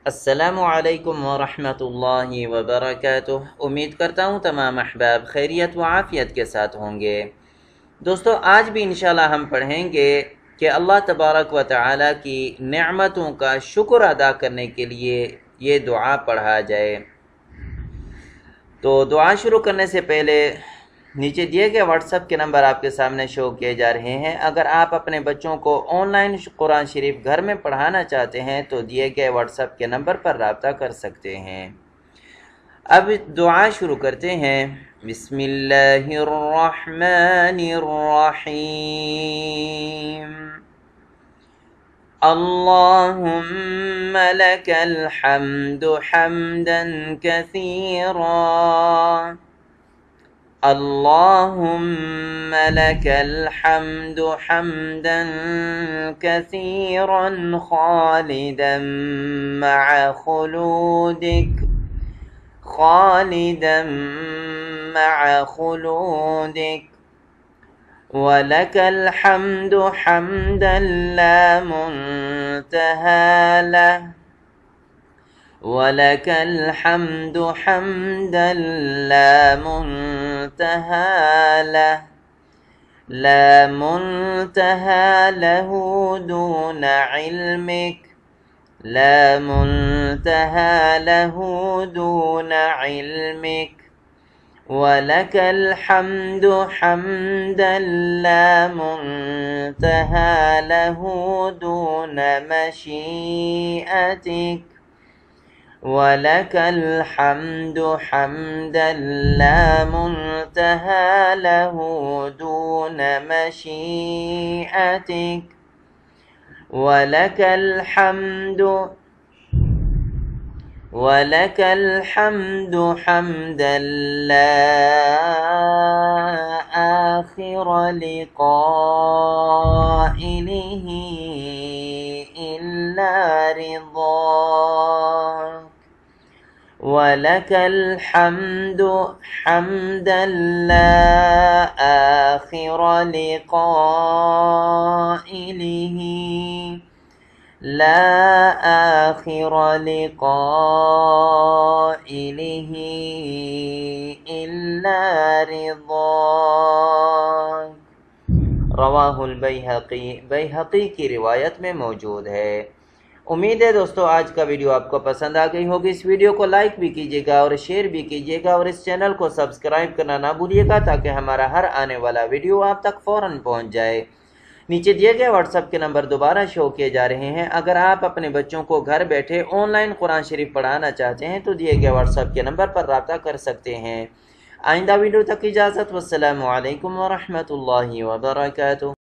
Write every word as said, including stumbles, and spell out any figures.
अस्सलामु अलैकुम वरहमतुल्लाहि वबरकातुह। उम्मीद करता हूँ तमाम अहबाब खैरियत व आफ़ियत के साथ होंगे। दोस्तों, आज भी इंशाल्लाह हम पढ़ेंगे कि अल्लाह तबारक व तआला की नेमतों का शुक्र अदा करने के लिए ये दुआ पढ़ा जाए। तो दुआ शुरू करने से पहले नीचे दिए गए व्हाट्सएप के नंबर आपके सामने शो किए जा रहे हैं। अगर आप अपने बच्चों को ऑनलाइन कुरान शरीफ घर में पढ़ाना चाहते हैं तो दिए गए व्हाट्सएप के नंबर पर रब्ता कर सकते हैं। अब दुआ शुरू करते हैं। बिस्मिल्लाहिर्रहमानिर्रहीम। अल्लाहुम्मा लकल हम्दु हम्दन कसीरा। अल्लाहुम्मा लकल हम्दु हम्दन कसीरन खालिदन मअ खुलूदिक खालिदन मअ खुलूदिक वलकल हम्दु हम्दन ला मुंतहा लह वलकल हम्दु हम्दन ला मुंतहा लह ला मुंतहा लहू दून इल्मिक ला मुंतहा लहू दून इल्मिक वलकल हम्दु हम्दन ला मुंतहा लहू दून मशीअतिक वलकल हम्दु हम्दन ला मुंतहा लहू दून मशीअतिक वलकल हम्दु वलकल हम्दु हम्दन ला आखिर लिक़ाइलिही इल्ला रिज़ाक वलकल हम्दु हम्दन ला आखिर लिक़ाइलिही ला आखिर लिक़ाइलिही इल्ला रिज़ाक। रवाहुल बैहक़ी, बैहक़ी की रिवायत में मौजूद है। उम्मीद है दोस्तों आज का वीडियो आपको पसंद आ गई होगी। इस वीडियो को लाइक भी कीजिएगा और शेयर भी कीजिएगा और इस चैनल को सब्सक्राइब करना ना भूलिएगा ताकि हमारा हर आने वाला वीडियो आप तक फ़ौरन पहुंच जाए। नीचे दिए गए व्हाट्सएप के नंबर दोबारा शो किए जा रहे हैं। अगर आप अपने बच्चों को घर बैठे ऑनलाइन कुरान शरीफ पढ़ाना चाहते हैं तो दिए गए व्हाट्सएप के नंबर पर रब्ता कर सकते हैं। आइंदा वीडियो तक इजाज़त। वस्सलामु अलैकुम वरहमतुल्लाहि वबरकातुहू।